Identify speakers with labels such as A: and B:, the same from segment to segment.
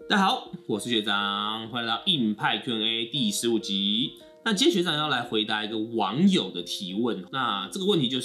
A: 大家好，我是学长，欢迎来到硬派 Q&A 第15集。那今天学长要来回答一个网友的提问。那这个问题就是，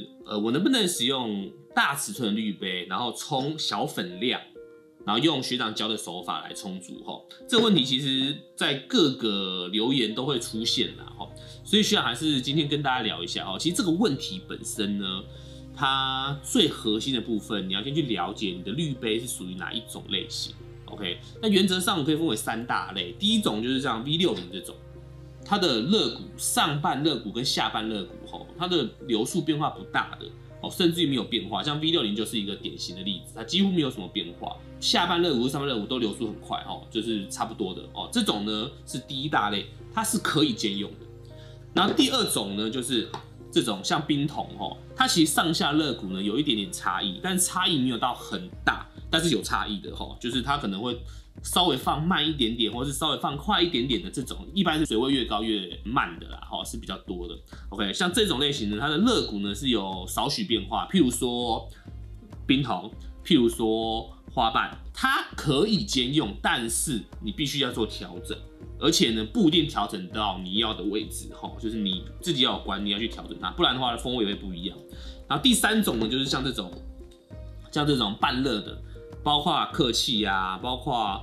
A: 我能不能使用大尺寸的滤杯，然后冲小粉量，然后用学长教的手法来冲煮？这个问题其实在各个留言都会出现啦，所以学长还是今天跟大家聊一下。其实这个问题本身呢，它最核心的部分，你要先去了解你的滤杯是属于哪一种类型。OK， 那原则上可以分为3大类。第一种就是像 V60这种，它的肋骨上半肋骨跟下半肋骨它的流速变化不大的甚至于没有变化。像 V60就是一个典型的例子，它几乎没有什么变化，下半肋骨和上半肋骨都流速很快就是差不多的这种呢是第一大类，它是可以兼用的。然后第二种呢就是这种像冰桶它其实上下肋骨呢有一点点差异，但是差异没有到很大。但是有差异的就是它可能会稍微放慢一点点，或是稍微放快一点点的这种，一般是水位越高越慢的啦，是比较多的。OK， 像这种类型呢，它的肋骨呢是有少许变化，譬如说冰桶，譬如说花瓣，它可以兼用，但是你必须要做调整，而且呢不一定调整到你要的位置就是你自己要有观念要去调整它，不然的话风味会不一样。然后第3种呢，就是像这种半热的。包括客气啊，包括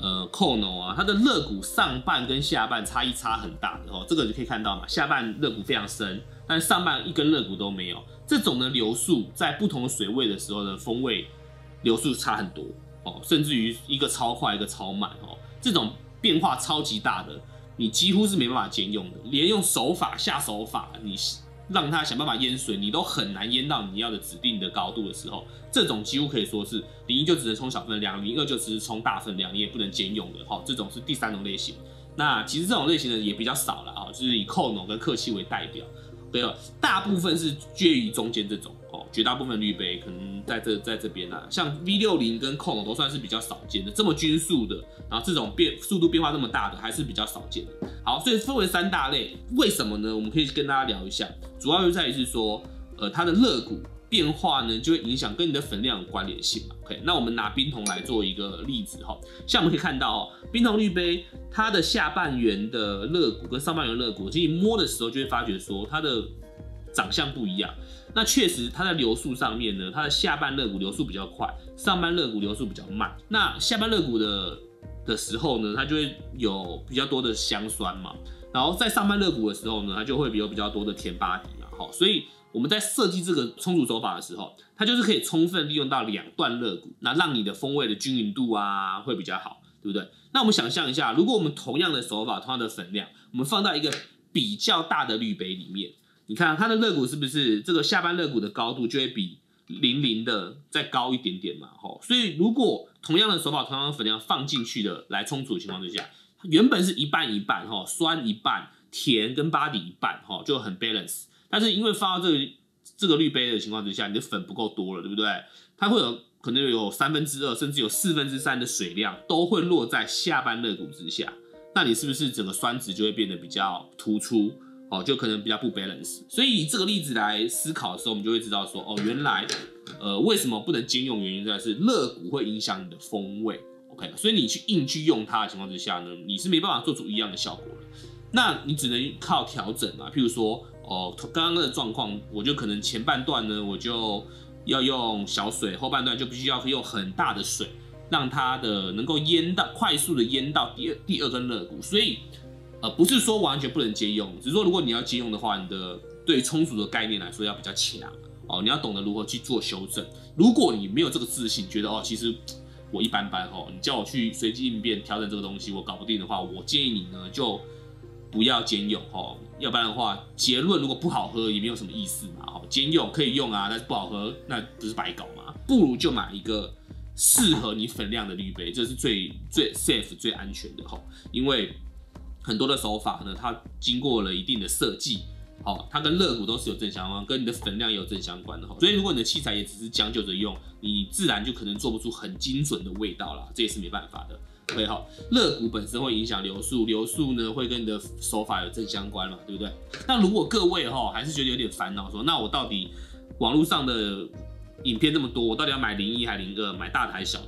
A: Kono啊，它的肋骨上半跟下半差异差很大的这个就可以看到嘛，下半肋骨非常深，但上半一根肋骨都没有。这种呢流速在不同的水位的时候的风味流速差很多甚至于一个超快一个超慢这种变化超级大的，你几乎是没办法兼用的，连用手法下手法你让它想办法淹水，你都很难淹到你要的指定的高度的时候，这种几乎可以说是01就只能冲小分量，02就只是冲大分量，你也不能兼用的这种是第3种类型。那其实这种类型的也比较少啦就是以Kono跟客气为代表。对大部分是介于中间这种绝大部分滤杯可能在这边啦，像 V60跟Kono都算是比较少见的，这么均速的，然后这种速度变化这么大的还是比较少见的。好，所以分为3大类，为什么呢？我们可以跟大家聊一下，主要就在于是说，它的肋骨变化呢，就会影响跟你的粉量有关联性嘛。OK， 那我们拿冰桶来做一个例子像我们可以看到冰桶滤杯它的下半圆的肋骨跟上半圆肋骨，其实摸的时候就会发觉说它的长相不一样。那确实它在流速上面呢，它的下半肋骨流速比较快，上半肋骨流速比较慢。那下半肋骨的时候呢，它就会有比较多的香酸嘛，然后在上半肋骨的时候呢，它就会有比较多的甜巴底嘛所以我们在设计这个冲煮手法的时候，它就是可以充分利用到2段肋骨，那让你的风味的均匀度啊会比较好，对不对？那我们想象一下，如果我们同样的手法，同样的粉量，我们放到一个比较大的滤杯里面，你看它的肋骨是不是这个下半肋骨的高度就会比00的再高一点点嘛？所以如果同样的手法、同样的粉量放进去的来冲煮的情况之下，原本是一半一半酸一半，甜跟巴底一半就很 balance。但是因为放到这个滤杯的情况之下，你的粉不够多了，对不对？它会有可能有2/3，甚至有3/4的水量都会落在下半肋骨之下，那你是不是整个酸质就会变得比较突出？就可能比较不 balance。所以以这个例子来思考的时候，我们就会知道说，原来为什么不能兼用？原因在是肋骨会影响你的风味。OK， 所以你硬去用它的情况之下呢，你是没办法做出一样的效果的。那你只能靠调整嘛，譬如说刚刚的状况，我就可能前半段呢，我就要用小水，后半段就必须要用很大的水，让它的能够快速的淹到第2根肋骨。所以不是说完全不能兼用，只是说如果你要兼用的话，你的对冲煮的概念来说要比较强你要懂得如何去做修正。如果你没有这个自信，觉得其实我一般般你叫我去随机应变调整这个东西我搞不定的话，我建议你呢就不要兼用要不然的话结论如果不好喝也没有什么意思嘛兼用可以用啊，但是不好喝那不是白搞吗？不如就买一个适合你粉量的滤杯，这是最 safe 最安全的因为很多的手法呢，它经过了一定的设计，它跟肋骨都是有正相关，跟你的粉量也有正相关的所以如果你的器材也只是将就着用，你自然就可能做不出很精准的味道啦，这也是没办法的。OK 肋骨本身会影响流速，流速呢会跟你的手法有正相关嘛，对不对？那如果各位还是觉得有点烦恼，说那我到底网络上的影片这么多，我到底要买01还是02，买大的还是小的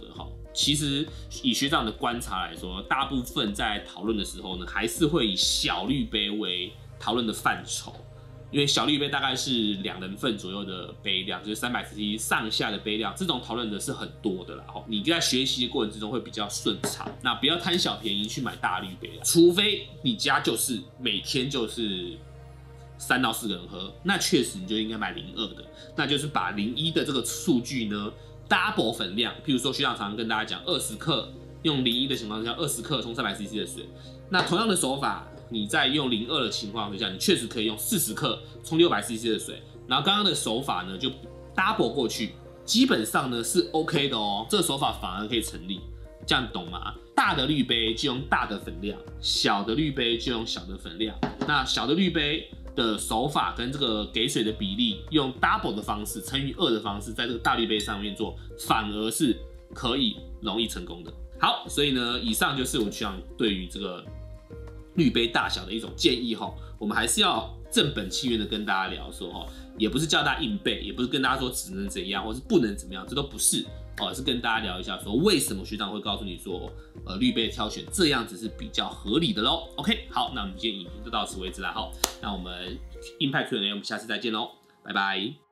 A: 其实以学长的观察来说，大部分在讨论的时候呢，还是会以小滤杯为讨论的范畴。因为小滤杯大概是2人份左右的杯量，就是300cc 上下的杯量，这种讨论的是很多的啦。你在学习的过程之中会比较顺畅。那不要贪小便宜去买大滤杯，除非你家就是每天就是3到4个人喝，那确实你就应该买02的，那就是把01的这个数据呢 double 粉量，譬如说学长常常跟大家讲20克，用01的情况下20克冲300cc 的水，那同样的手法。你在用02的情况之下，你确实可以用40克冲600cc 的水，然后刚刚的手法呢就 double 过去，基本上呢是 OK 的哦，这个手法反而可以成立，这样懂吗？大的滤杯就用大的粉量，小的滤杯就用小的粉量。那小的滤杯的手法跟这个给水的比例，用 double 的方式乘以2的方式，在这个大滤杯上面做，反而是可以容易成功的。好，所以呢，以上就是我想对于这个滤杯大小的一种建议哈，我们还是要正本清源的跟大家聊说哈，也不是叫大家硬背，也不是跟大家说只能怎样或是不能怎么样，这都不是哦，是跟大家聊一下说为什么学长会告诉你说，滤杯挑选这样子是比较合理的喽。OK， 好，那我们今天影片就到此为止啦，好，那我们硬派 Q&A 我们下次再见喽，拜拜。